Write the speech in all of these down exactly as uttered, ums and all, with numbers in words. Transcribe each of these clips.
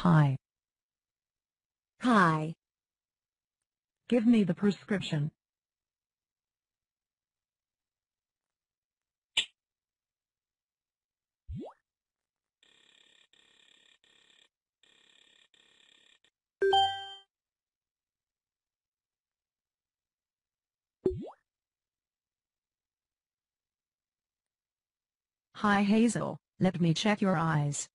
Hi. Hi. Give me the prescription. Hi Hazel, let me check your eyes.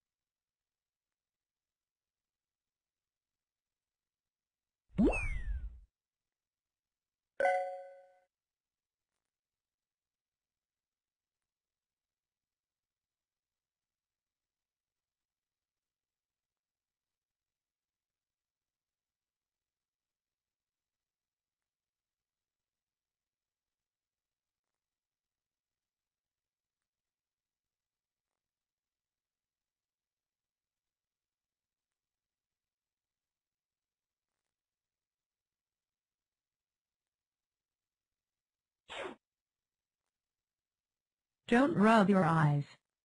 Don't rub your eyes.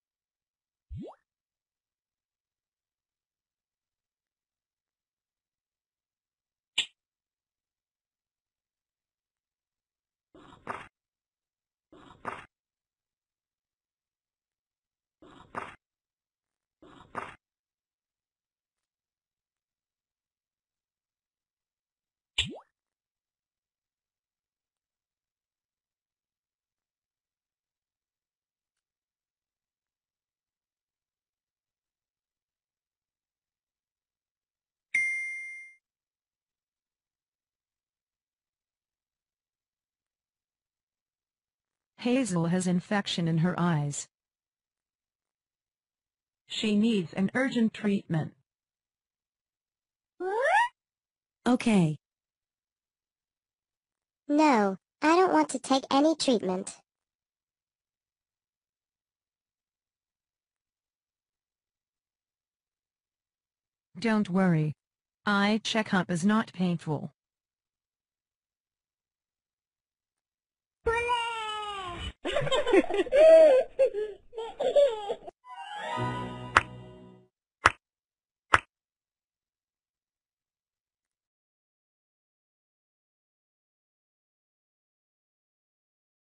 Hazel has infection in her eyes. She needs an urgent treatment. Okay. No, I don't want to take any treatment. Don't worry. Eye checkup is not painful.